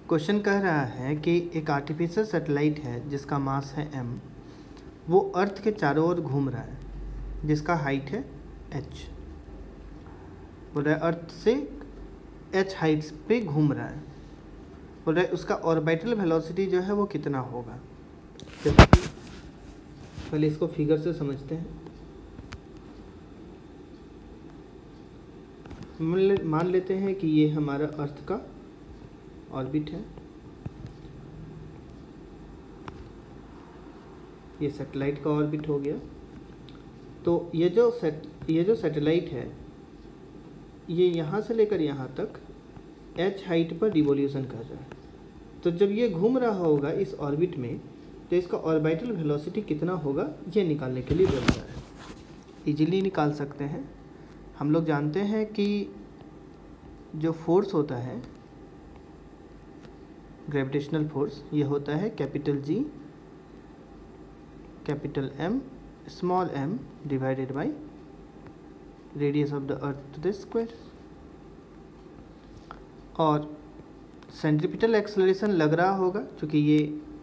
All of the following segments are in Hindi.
क्वेश्चन कह रहा है कि एक आर्टिफिशियल सैटेलाइट है जिसका मास है m, वो अर्थ के चारों ओर घूम रहा है जिसका हाइट है h। बोल रहा है अर्थ से h हाइट्स पे घूम रहा है। बोल रहा है उसका ऑर्बिटल वेलोसिटी जो है वो कितना होगा। पहले इसको फिगर से समझते हैं। मान लेते हैं कि ये हमारा अर्थ का ऑर्बिट है, ये सैटेलाइट का ऑर्बिट हो गया। तो ये जो सैटेलाइट है ये यहाँ से लेकर यहाँ तक h हाइट पर रिवॉल्यूशन कर रहा है। तो जब ये घूम रहा होगा इस ऑर्बिट में तो इसका ऑर्बिटल वेलोसिटी कितना होगा ये निकालने के लिए बोल रहा है। इजीली निकाल सकते हैं। हम लोग जानते हैं कि जो फोर्स होता है ग्रेविटेशनल फोर्स ये होता है capital G capital M small m divided by radius of the earth to the square. और सेंट्रीपिटल एक्सेलरेशन लग रहा होगा क्योंकि ये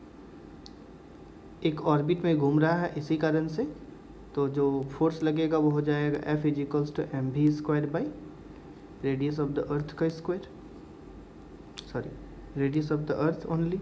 एक ऑर्बिट में घूम रहा है इसी कारण से। तो जो फोर्स लगेगा वो हो जाएगा F is equals to mv square by radius of the earth का square, sorry radius of the earth only.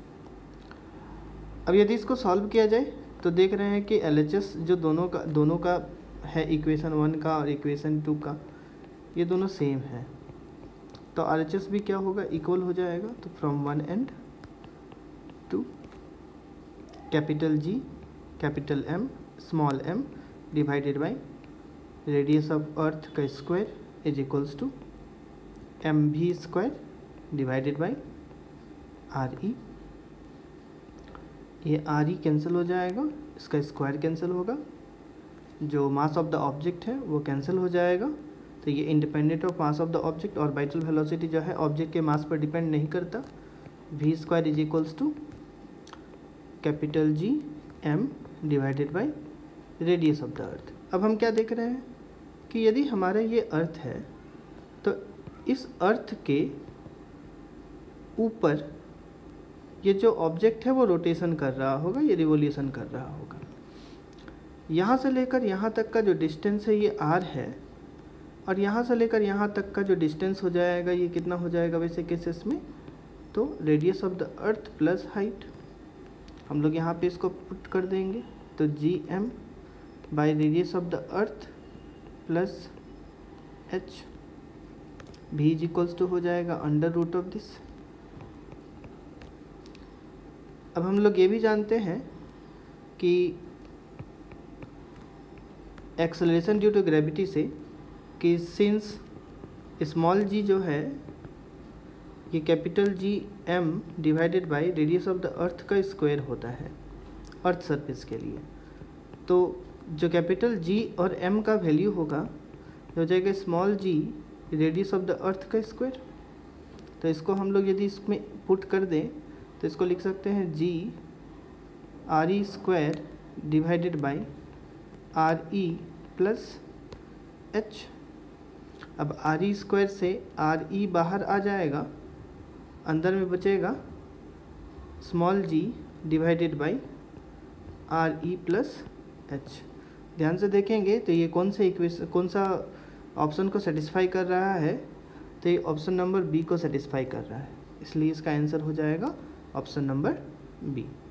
अब यदि इसको सॉल्व किया जाए तो देख रहे हैं कि LHS जो दोनों का है इक्वेशन 1 का और इक्वेशन 2 का, ये दोनों सेम है। तो RHS भी क्या होगा, इक्वल हो जाएगा। तो from one and two capital G capital M small m divided by radius of earth का square is equals to mv square divided by RE। ये RE कैंसिल हो जाएगा, इसका स्क्वायर कैंसिल होगा, जो मास ऑफ द ऑब्जेक्ट है वो कैंसिल हो जाएगा। तो ये independent of mass of the object, orbital velocity जो है ऑब्जेक्ट के मास पर डिपेंड नहीं करता। v square is equals to capital G m divided by radius of the earth. अब हम क्या देख रहे हैं कि यदि हमारा ये अर्थ है तो इस अर्थ के ऊपर ये जो ऑब्जेक्ट है वो रोटेशन कर रहा होगा, ये रिवॉल्यूशन कर रहा होगा। यहाँ से लेकर यहाँ तक का जो डिस्टेंस है ये r है, और यहाँ से लेकर यहाँ तक का जो डिस्टेंस हो जाएगा ये कितना हो जाएगा वैसे केसेस में, तो radius of the earth plus height. हम लोग यहाँ पे इसको पुट कर देंगे तो Gm by radius of the earth plus h, v is equals to हो जाएगा अंडर रूट ऑफ दिस। अब हम लोग ये भी जानते हैं कि एक्सेलरेशन ड्यू टू ग्रेविटी से कि सिंस स्मॉल g जो है ये capital G m divided by radius of the earth का स्क्वायर होता है अर्थ सरफेस के लिए। तो जो कैपिटल G और m का वैल्यू होगा हो जाएगा small g radius of the earth का स्क्वायर। तो इसको हम लोग यदि इसमें पुट कर दें तो इसको लिख सकते हैं G RE square divided by RE plus h। अब RE स्क्वायर से RE बाहर आ जाएगा, अंदर में बचेगा small g divided by RE plus h। ध्यान से देखेंगे तो ये कौन सा ऑप्शन को सेटिस्फाई कर रहा है, तो ये ऑप्शन नंबर B को सेटिस्फाई कर रहा है, इसलिए इसका आंसर हो जाएगा ऑप्शन नंबर B।